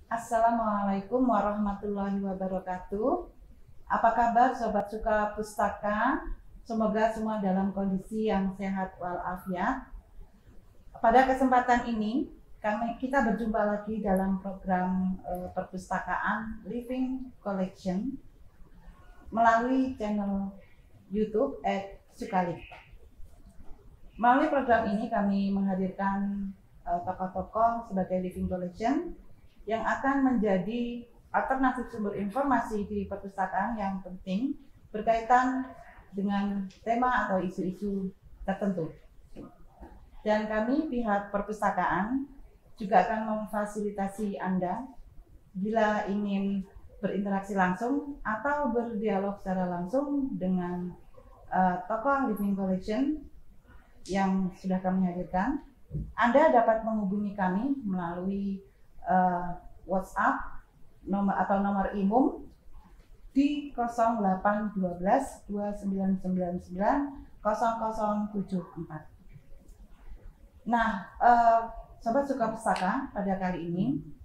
Assalamualaikum warahmatullahi wabarakatuh. Apa kabar Sobat Suka Pustaka? Semoga semua dalam kondisi yang sehat walafiat. Pada kesempatan ini, kita berjumpa lagi dalam program perpustakaan Living Collection melalui channel YouTube @Sukalib. Melalui program ini kami menghadirkan tokoh-tokoh sebagai Living Collection yang akan menjadi alternatif sumber informasi di perpustakaan yang penting berkaitan dengan tema atau isu-isu tertentu. Dan kami pihak perpustakaan juga akan memfasilitasi Anda bila ingin berinteraksi langsung atau berdialog secara langsung dengan tokoh Living Collection yang sudah kami hadirkan. Anda dapat menghubungi kami melalui WhatsApp nomor IMUM di 0812 2999 0074. Nah, Sobat Suka Pustaka, pada kali ini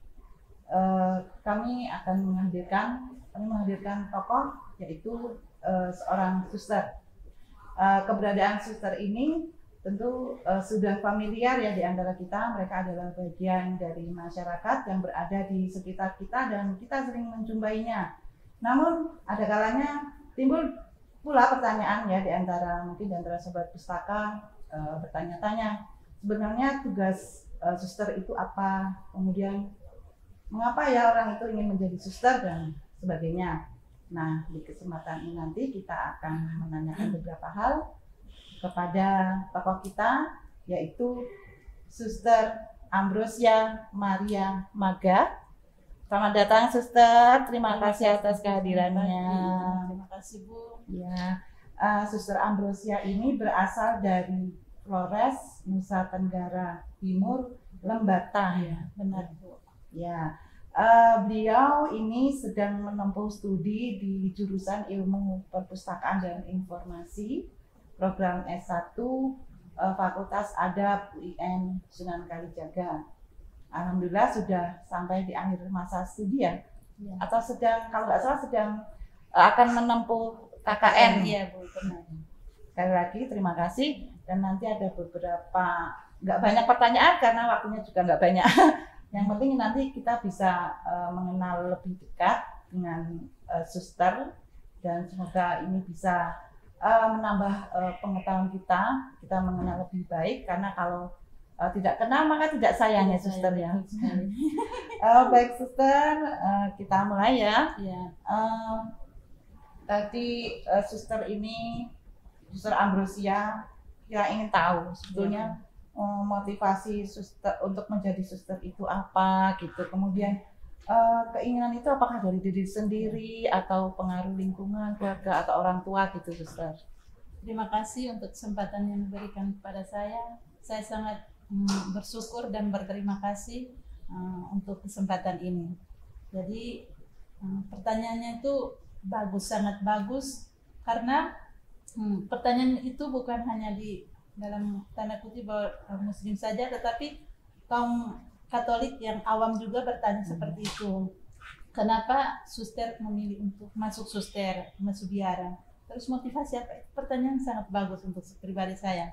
kami akan menghadirkan tokoh, yaitu seorang suster. Keberadaan suster ini tentu sudah familiar ya di antara kita. Mereka adalah bagian dari masyarakat yang berada di sekitar kita dan kita sering menjumpainya. Namun ada kalanya timbul pula pertanyaan ya di antara Sobat Pustaka bertanya-tanya, sebenarnya tugas suster itu apa? Kemudian mengapa ya orang itu ingin menjadi suster dan sebagainya. Nah, di kesempatan ini nanti kita akan menanyakan beberapa hal kepada tokoh kita, yaitu Suster Ambrosia Maria Maga. Selamat datang Suster, terima kasih atas kehadirannya. Terima kasih Bu. Ya, Suster Ambrosia ini berasal dari Flores, Nusa Tenggara Timur, Lembata. Ya, benar Bu. Ya, beliau ini sedang menempuh studi di jurusan Ilmu Perpustakaan dan Informasi, program S1 Fakultas Adab UIN Sunan Kalijaga. Alhamdulillah sudah sampai di akhir masa studi ya. Atau kalau nggak salah sedang akan menempuh KKN. Iya Bu, benar. Sekali lagi terima kasih, dan nanti ada beberapa, nggak banyak pertanyaan karena waktunya juga nggak banyak. Yang penting nanti kita bisa mengenal lebih dekat dengan suster, dan semoga ini bisa menambah pengetahuan kita mengenal lebih baik, karena kalau tidak kenal maka tidak sayang ya suster ya. Baik suster, kita mulai ya. Tadi suster Ambrosia kita ingin tahu sebetulnya motivasi suster untuk menjadi suster itu apa gitu. Kemudian keinginan itu apakah dari diri sendiri atau pengaruh lingkungan, keluarga atau orang tua gitu suster? Terima kasih untuk kesempatan yang diberikan kepada saya. Saya sangat bersyukur dan berterima kasih untuk kesempatan ini. Jadi pertanyaannya itu bagus, sangat bagus, karena pertanyaan itu bukan hanya di dalam tanda kutip Muslim saja, tetapi kaum Katolik yang awam juga bertanya seperti itu. Kenapa suster memilih untuk masuk biara? Terus motivasi apa? Pertanyaan sangat bagus untuk pribadi saya.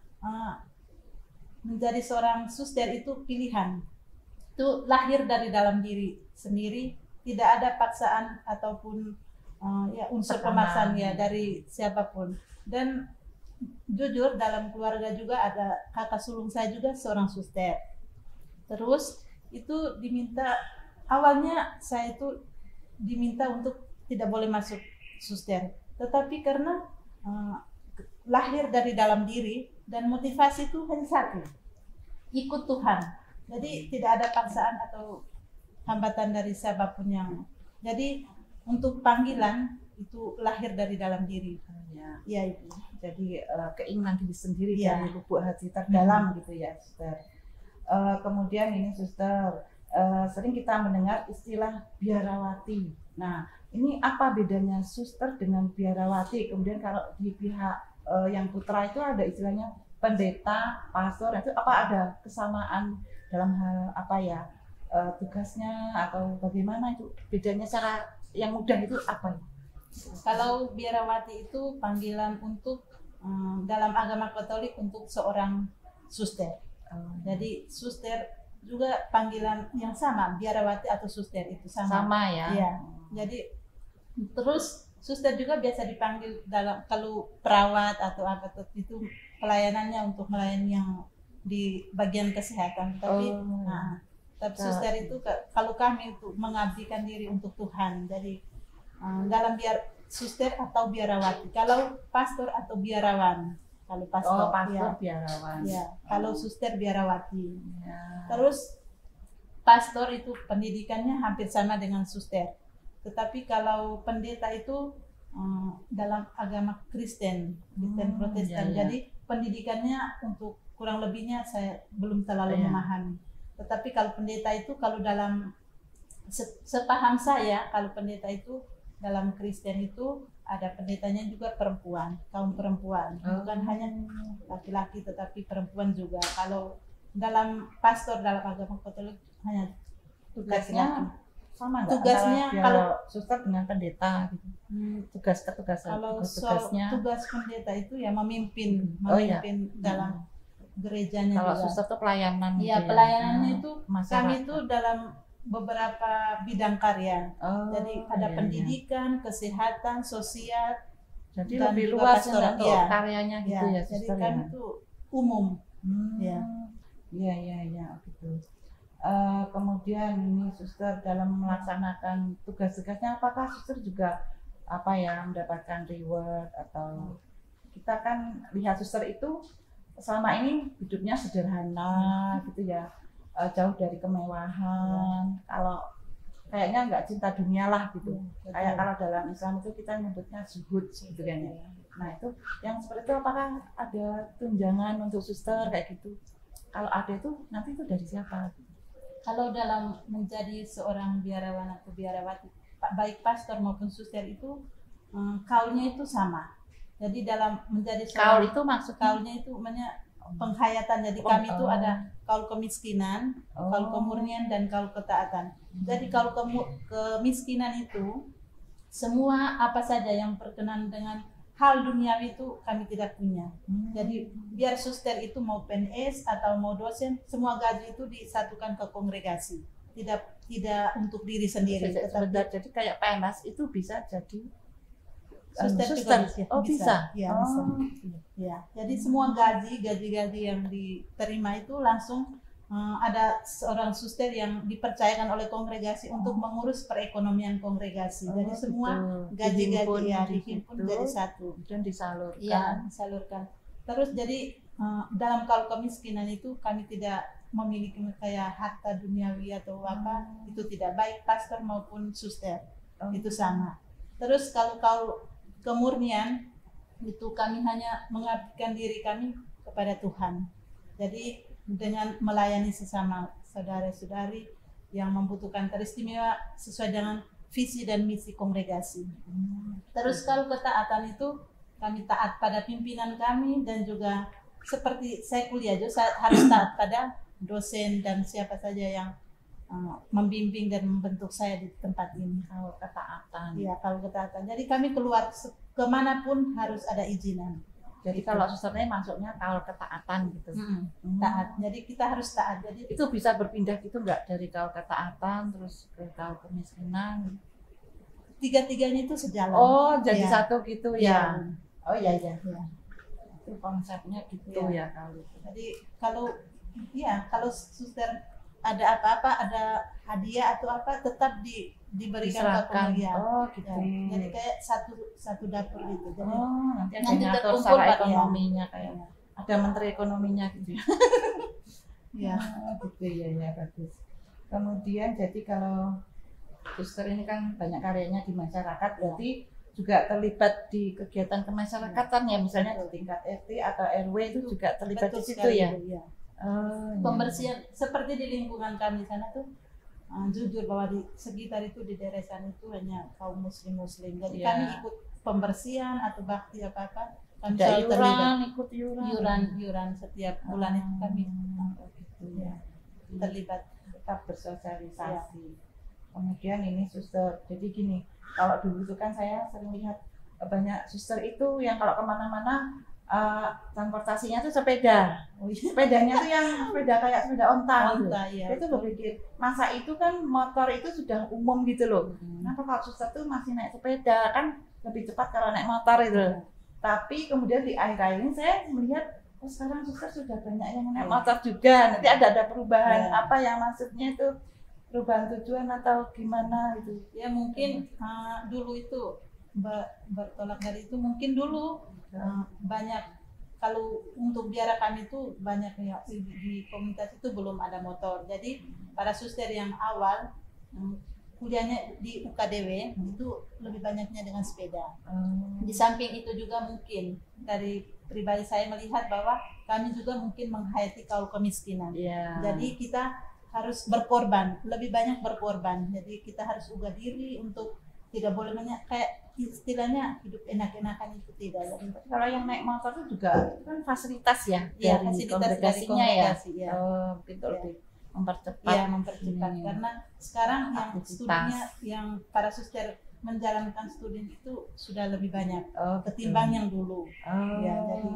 Menjadi seorang suster itu pilihan. Itu lahir dari dalam diri sendiri, tidak ada paksaan ataupun unsur pemaksaan ya dari siapapun. Dan jujur dalam keluarga juga ada kakak sulung saya juga seorang suster. Terus itu awalnya saya itu diminta untuk tidak boleh masuk suster, tetapi karena lahir dari dalam diri dan motivasi itu hanya satu, ikut Tuhan. Jadi tidak ada paksaan atau hambatan dari siapapun jadi untuk panggilan itu lahir dari dalam diri. Ya Ibu. Jadi keinginan diri sendiri dari lubuk hati terdalam gitu ya suster. Kemudian ini suster, sering kita mendengar istilah biarawati. Nah, ini apa bedanya suster dengan biarawati? Kemudian kalau di pihak yang putra itu ada istilahnya pendeta, pastor, itu apa ada kesamaan dalam hal apa ya? tugasnya atau bagaimana itu bedanya cara yang mudah itu apa ya? Kalau biarawati itu panggilan untuk dalam agama Katolik untuk seorang suster. Jadi suster juga panggilan yang sama, biarawati atau suster itu sama. Sama ya. Iya. Jadi terus suster juga biasa dipanggil dalam kalau perawat atau apa itu pelayanannya untuk melayani yang di bagian kesehatan. Tapi tapi suster itu kalau kami itu mengabdikan diri untuk Tuhan. Jadi dalam suster atau biarawati. Kalau pastor atau biarawan. Kalau pastor, pastor biarawan. Ya. Kalau suster biarawati. Ya. Terus pastor itu pendidikannya hampir sama dengan suster. Tetapi kalau pendeta itu dalam agama Kristen Protestan. Jadi pendidikannya untuk kurang lebihnya saya belum terlalu memahami. Tetapi kalau pendeta itu kalau dalam sepaham saya kalau pendeta itu dalam Kristen itu ada pendetanya juga perempuan, kaum perempuan, bukan hanya laki-laki tetapi perempuan juga. Kalau dalam pastor dalam agama Katolik hanya tugasnya sama nggak? Tugasnya kalau suster dengan pendeta gitu. Tugas pendeta itu ya memimpin dalam gerejanya. Kalau suster itu pelayanan. Iya, pelayanannya itu kami itu dalam beberapa bidang karya. Jadi ada pendidikan, kesehatan, sosial. Jadi lebih luas untuk karyanya gitu ya. Jadi kami itu umum. Iya gitu. Kemudian ini suster dalam melaksanakan tugas-tugasnya apakah suster juga mendapatkan reward atau kita kan lihat suster itu selama ini hidupnya sederhana gitu ya. Jauh dari kemewahan. Kalau kayaknya nggak cinta dunia lah gitu. Kayak kalau dalam Islam itu kita nyebutnya zuhud gitu kan ya. Nah itu yang seperti itu apakah ada tunjangan untuk suster kayak gitu? Kalau ada itu nanti itu dari siapa? Kalau dalam menjadi seorang biarawan atau biarawati, baik pastor maupun suster itu kaulnya itu sama. Jadi dalam menjadi kaul itu maksudnya kaulnya itu penghayatan. Jadi kami itu ada kaul kemiskinan, kaul kemurnian dan kaul ketaatan. Jadi kaul kemiskinan itu semua apa saja yang berkenan dengan hal duniawi itu kami tidak punya. Jadi biar suster itu mau PNS atau mau dosen, semua gaji itu disatukan ke kongregasi. Tidak untuk diri sendiri. Jadi kayak PNS itu bisa jadi suster bisa. Ya, bisa. Ya. Jadi semua gaji yang diterima itu langsung ada seorang suster yang dipercayakan oleh kongregasi untuk mengurus perekonomian kongregasi. Jadi semua gaji-gaji dihimpun jadi satu dan disalurkan. Ya, disalurkan. Terus jadi dalam kaul kemiskinan itu kami tidak memiliki kayak harta duniawi atau apa, itu tidak, baik pastor maupun suster. Itu sama. Terus kalau kemurnian itu kami hanya mengabdikan diri kami kepada Tuhan. Jadi dengan melayani sesama saudara-saudari yang membutuhkan teristimewa sesuai dengan visi dan misi kongregasi. Terus kalau ketaatan itu kami taat pada pimpinan kami dan juga seperti saya kuliah juga saya harus taat pada dosen dan siapa saja yang membimbing dan membentuk saya di tempat ini. Kalau ketaatan. Iya, kalau ketaatan. Jadi kami keluar kemanapun harus ada izinan. Jadi kalau susternya masuknya kaul ketaatan gitu. Taat. Jadi kita harus taat. Jadi itu bisa berpindah gitu nggak dari kaul ketaatan terus ke kaul kemiskinan? Tiga-tiganya itu sejalan. Oh, jadi satu gitu ya. Oh iya. Itu konsepnya gitu ya kalau. Jadi kalau suster ada apa-apa, ada hadiah atau apa, tetap diberikan ke keluarga. Oh gitu. Jadi kayak satu dapur gitu. Jadi nanti terkumpul ekonominya kayak ada menteri ekonominya gitu ya. Ya. Gitu ya bagus. Kemudian jadi kalau suster ini kan banyak karyanya di masyarakat, berarti juga terlibat di kegiatan kemasyarakatan ya, misalnya di tingkat RT atau RW itu juga terlibat di situ ya. Pembersihan seperti di lingkungan kami sana tuh jujur bahwa di sekitar itu di daerah sana itu hanya kaum muslim. Jadi kami ikut pembersihan atau bakti apa-apa, kami selalu terlibat. Ikut iuran setiap bulan itu kami terlibat. tetap bersosialisasi. Kemudian ini suster, jadi gini, kalau dulu itu kan saya sering lihat banyak suster itu yang kalau kemana-mana transportasinya tuh sepeda. Sepedanya tuh yang sepeda kayak sepeda onta gitu. Iya. Dia tuh berpikir masa itu kan motor itu sudah umum gitu loh. Kenapa kalau suster tuh masih naik sepeda, kan lebih cepat kalau naik motor itu. Tapi kemudian di akhir-akhir ini saya melihat sekarang suster sudah banyak yang naik motor juga. Nanti ada perubahan apa yang maksudnya itu perubahan tujuan atau gimana gitu. Ya mungkin dulu itu bertolak dari itu, mungkin dulu banyak, kalau untuk biara kami itu banyak ya, di komunitas itu belum ada motor. Jadi para suster yang awal kuliahnya di UKDW itu lebih banyaknya dengan sepeda. Di samping itu juga mungkin dari pribadi saya melihat bahwa kami juga mungkin menghayati kaum kemiskinan. Jadi kita harus berkorban, lebih banyak berkorban. Jadi kita harus ubah diri untuk tidak boleh kayak istilahnya hidup enak-enakan itu tidak. Jadi, kalau yang naik motor itu juga itu kan fasilitas ya, dari fasilitas dari kongregasi ya. Gitu lebih mempercepat. Ya, mempercepat karena sekarang yang studinya yang para suster menjalankan studi itu sudah lebih banyak ketimbang yang dulu. Ya, jadi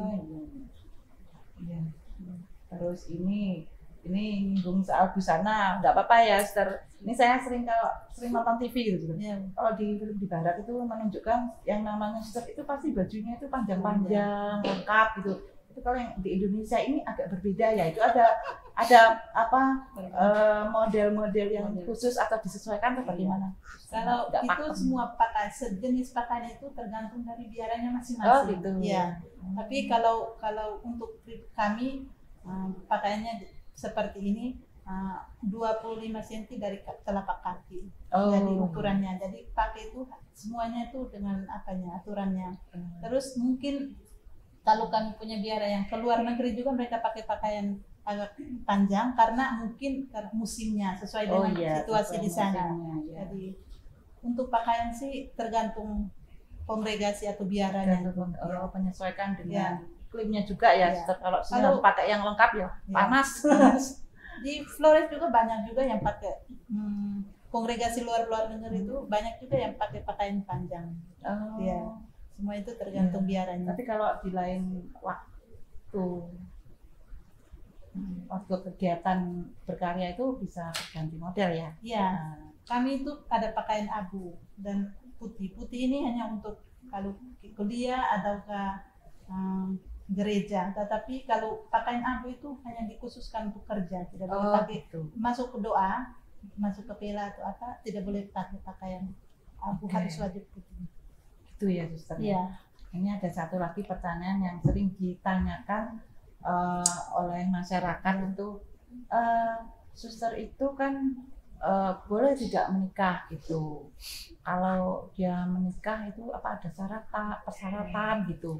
terus ini nyinggung soal busana, nggak apa-apa ya, Sister. Ini saya sering nonton TV gitu. Kalau di film di Barat itu menunjukkan yang namanya Sister itu pasti bajunya itu panjang-panjang, lengkap gitu. Itu kalau yang di Indonesia ini agak berbeda ya. Itu ada apa model-model yang khusus atau disesuaikan atau bagaimana? Kalau itu semua sejenis pakaian itu tergantung dari biaranya masing-masing. Gitu. Ya. Tapi kalau untuk kami pakaiannya seperti ini 25 cm dari telapak kaki. Jadi ukurannya. Jadi pakai itu semuanya itu dengan aturannya. Terus mungkin kalau kami punya biara yang keluar negeri juga mereka pakai pakaian agak panjang karena mungkin musimnya sesuai dengan situasi di sana. Jadi untuk pakaian sih tergantung kongregasi atau biaranya. Menyesuaikan dengan iklimnya juga ya. Kalau pakai yang lengkap ya panas. Di Flores juga banyak juga yang pakai kongregasi luar negeri itu banyak juga yang pakai pakaian panjang. Ya, semua itu tergantung biaranya. Tapi kalau di lain waktu kegiatan berkarya itu bisa ganti model ya? Iya. Kami itu ada pakaian abu dan putih. Putih ini hanya untuk kalau kuliah ataukah gereja, tetapi kalau pakaian abu itu hanya dikhususkan untuk kerja, tidak boleh pakai masuk ke doa, masuk ke pela atau apa, tidak boleh pakai pakaian abu, harus wajib putih. Itu ya, Suster. Iya. Ini ada satu lagi pertanyaan yang sering ditanyakan oleh masyarakat itu, Suster itu kan boleh tidak menikah gitu? Kalau dia menikah itu apa ada persyaratan gitu?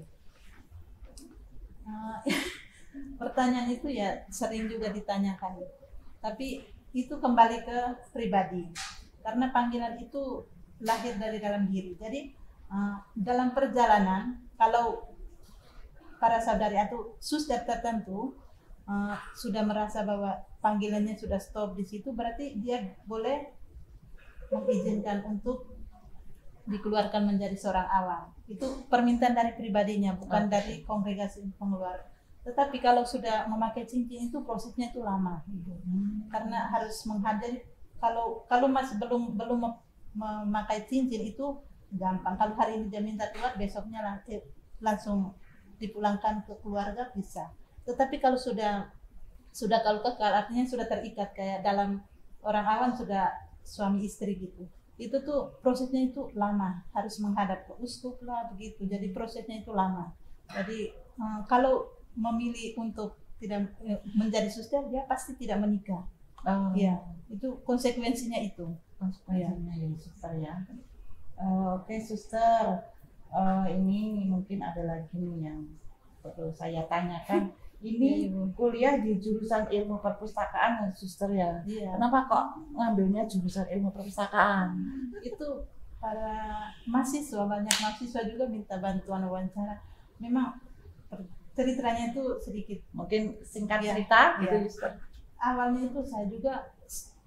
Pertanyaan itu ya sering juga ditanyakan, tapi itu kembali ke pribadi karena panggilan itu lahir dari dalam diri. Jadi dalam perjalanan kalau para saudari atau suster tertentu sudah merasa bahwa panggilannya sudah stop di situ, berarti dia boleh mengizinkan untuk dikeluarkan menjadi seorang awam. Itu permintaan dari pribadinya, bukan dari kongregasi pengeluar. Tetapi kalau sudah memakai cincin itu prosesnya itu lama, karena harus menghadiri. Kalau masih belum memakai cincin itu gampang. Kalau hari ini dia minta keluar, besoknya langsung dipulangkan ke keluarga bisa. Tetapi kalau sudah kalau kekal, artinya sudah terikat kayak dalam orang awam sudah suami istri gitu. Itu tuh prosesnya itu lama, harus menghadap ke uskup lah begitu. Jadi prosesnya itu lama. Jadi kalau memilih untuk tidak menjadi suster, dia pasti tidak menikah. Ya, itu konsekuensinya itu. Konsekuensinya ya, Suster ya. Oke, Suster. Ini mungkin ada lagi nih yang perlu saya tanyakan. Ini kuliah di jurusan ilmu perpustakaan, Suster ya. Kenapa kok ngambilnya jurusan ilmu perpustakaan? Itu para mahasiswa, banyak mahasiswa juga minta bantuan wawancara. Memang ceritanya itu sedikit. Mungkin singkat cerita gitu, Suster. Awalnya itu saya juga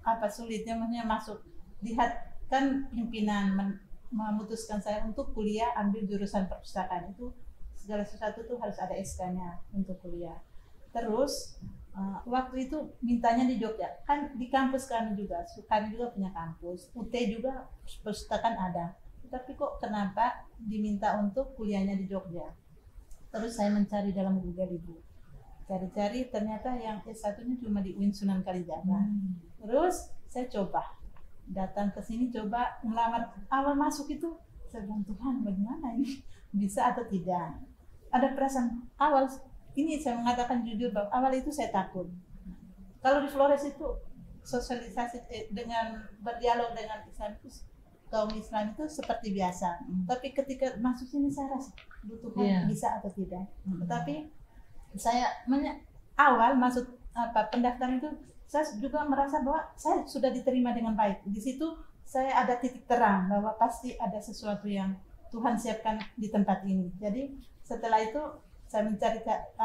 sulitnya maksudnya masuk. Lihat kan pimpinan memutuskan saya untuk kuliah ambil jurusan perpustakaan, itu segala sesuatu tuh harus ada SK-nya untuk kuliah. Terus waktu itu mintanya di Jogja, kan di kampus kami juga punya kampus, UT juga perpustakaan ada, tapi kok kenapa diminta untuk kuliahnya di Jogja. Terus saya mencari dalam Google Ibu, cari-cari ternyata yang S1-nya cuma di UIN Sunan Kalijaga. Terus saya coba datang ke sini, coba melamar. Awal masuk itu saya bilang, Tuhan bagaimana ini, bisa atau tidak. Ada perasaan awal ini, saya mengatakan jujur bahwa awal itu saya takut. Kalau di Flores itu sosialisasi dengan berdialog dengan Islam itu, kaum Islam itu seperti biasa. Tapi ketika masuk sini saya rasa Tuhan bisa atau tidak. Tetapi saya awal masuk pendaftaran itu, saya juga merasa bahwa saya sudah diterima dengan baik. Di situ saya ada titik terang bahwa pasti ada sesuatu yang Tuhan siapkan di tempat ini. Jadi setelah itu saya mencari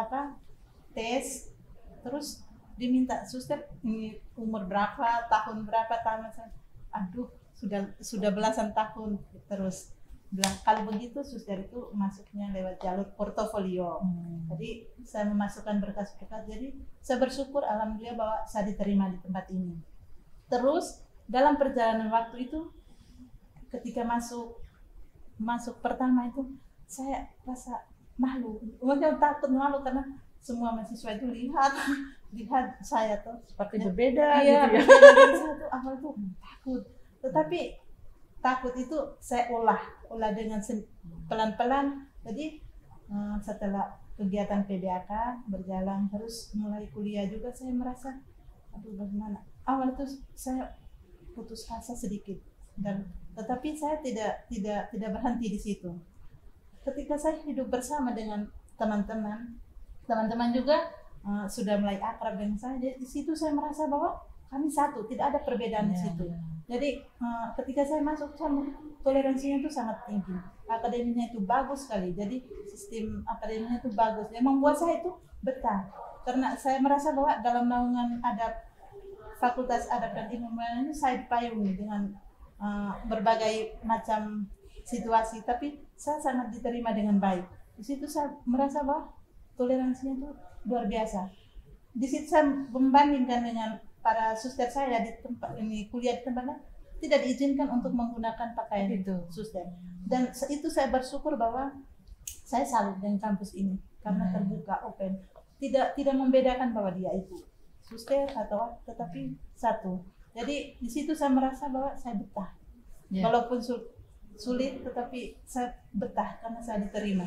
tes, terus diminta, suster ini umur berapa, tahun berapa, aduh sudah belasan tahun. Terus bilang kalau begitu suster itu masuknya lewat jalur portofolio. Jadi saya memasukkan berkas-berkas. Jadi saya bersyukur alhamdulillah bahwa saya diterima di tempat ini. Terus dalam perjalanan waktu itu, ketika masuk pertama itu saya rasa malu, mungkin takut malu karena semua mahasiswa itu lihat saya tuh seperti berbeda gitu ya. Saya tuh awal tuh takut, tetapi takut itu saya olah dengan pelan-pelan. Jadi setelah kegiatan PBAK berjalan terus mulai kuliah juga, saya merasa aduh bagaimana. Awal itu saya putus asa sedikit, tetapi saya tidak berhenti di situ. Ketika saya hidup bersama dengan teman-teman juga sudah mulai akrab dengan saya. Di situ saya merasa bahwa kami satu, tidak ada perbedaan di situ. Jadi ketika saya masuk, toleransinya itu sangat tinggi, akademinya itu bagus sekali. Jadi sistem akademinya itu bagus, yang membuat saya itu betah. Karena saya merasa bahwa dalam naungan adab, Fakultas Adab dan Ilmu ini saya dipayungi dengan berbagai macam situasi, tapi saya sangat diterima dengan baik. Di situ saya merasa bahwa toleransinya itu luar biasa. Di situ saya membandingkan dengan para suster saya di tempat ini, kuliah di tempatnya tidak diizinkan untuk menggunakan pakaian itu suster. Dan itu saya bersyukur bahwa saya salut dengan kampus ini karena terbuka, open, tidak membedakan bahwa dia itu suster atau tetapi satu. Jadi di situ saya merasa bahwa saya betah, walaupun sulit, tetapi saya betah karena saya diterima.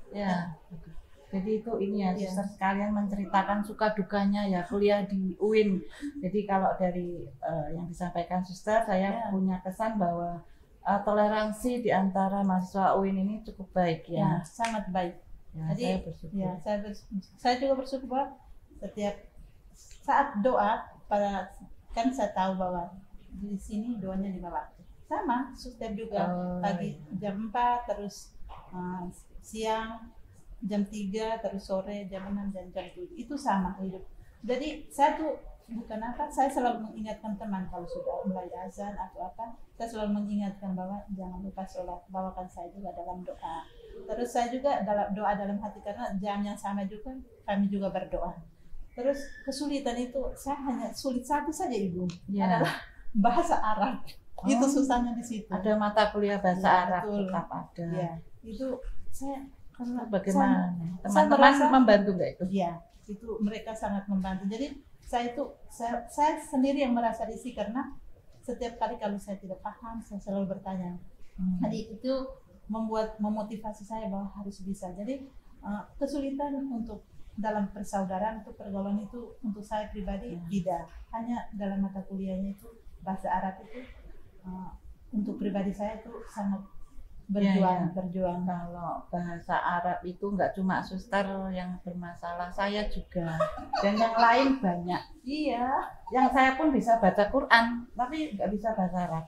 Jadi itu ini ya, suster sekalian menceritakan suka dukanya ya kuliah di UIN. Jadi kalau dari yang disampaikan suster, saya punya kesan bahwa toleransi di antara mahasiswa UIN ini cukup baik ya. Sangat baik. Jadi saya bersyukur. Saya juga bersyukur bahwa setiap saat doa, kan saya tahu bahwa di sini doanya 5 waktu. Sama, suster juga pagi jam 4, terus siang jam 3, terus sore jam 6 dan jam 7. Itu sama hidup. Jadi saya tuh saya selalu mengingatkan teman kalau sudah mulai azan atau apa, saya selalu mengingatkan bahwa jangan lupa sholat, bawakan saya juga dalam doa. Terus saya juga doa dalam hati karena jam yang sama juga kami juga berdoa. Terus kesulitan itu saya hanya sulit satu saja Ibu, adalah bahasa Arab. Itu susahnya di situ. Ada mata kuliah bahasa Arab betul. Tetap ada. Itu saya karena bagaimana? Teman-teman membantu nggak itu? Iya, itu mereka sangat membantu. Jadi saya sendiri yang merasa risih karena setiap kali kalau saya tidak paham, saya selalu bertanya. Jadi itu memotivasi saya bahwa harus bisa. Jadi kesulitan untuk dalam persaudaraan, untuk pergaulan itu untuk saya pribadi tidak. Hanya dalam mata kuliahnya itu bahasa Arab itu untuk pribadi saya itu sangat berjuang. Kalau bahasa Arab itu nggak cuma suster yang bermasalah, saya juga dan yang lain banyak. Yang saya pun bisa baca Quran tapi nggak bisa bahasa Arab.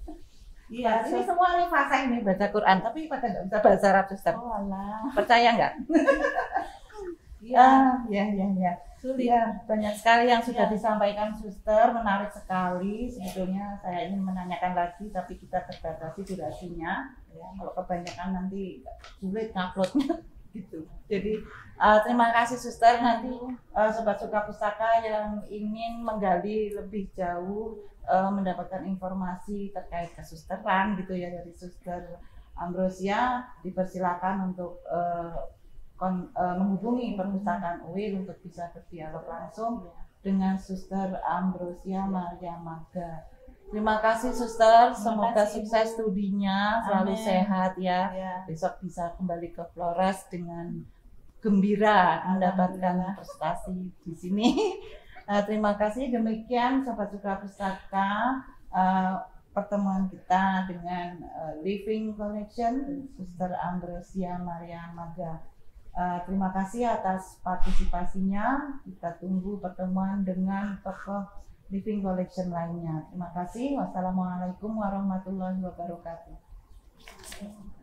Ini semua nih fase ini baca Quran tapi pada nggak bisa bahasa Arab suster. Oh alah. Percaya nggak? Ya. Sulit. Ya, banyak sekali yang sudah Ya. disampaikan suster, menarik sekali. Sebetulnya saya ingin menanyakan lagi, tapi kita terbatasi durasinya. Ya, kalau kebanyakan nanti sulit nguploadnya gitu. Jadi terima kasih suster. Nanti sobat suka pustaka yang ingin menggali lebih jauh, mendapatkan informasi terkait kesusteran gitu ya dari suster Ambrosia, dipersilakan untuk menghubungi perpustakaan UIN untuk bisa berdialog langsung dengan Suster Ambrosia Maria Maga. Terima kasih Suster, semoga kasih, sukses studinya, selalu Amin. sehat ya. Ya. Besok bisa kembali ke Flores dengan gembira mendapatkan prestasi di sini. Terima kasih, demikian Sobat Suka Pustaka, pertemuan kita dengan Living Connection Suster Ambrosia Maria Maga. Terima kasih atas partisipasinya. Kita tunggu pertemuan dengan tokoh Living Collection lainnya. Terima kasih. Wassalamualaikum warahmatullahi wabarakatuh.